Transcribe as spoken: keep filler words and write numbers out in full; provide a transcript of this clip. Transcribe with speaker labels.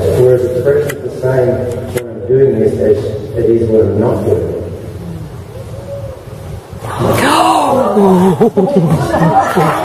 Speaker 1: Whereas expression's the same when I'm doing this as it is when I'm not doing it.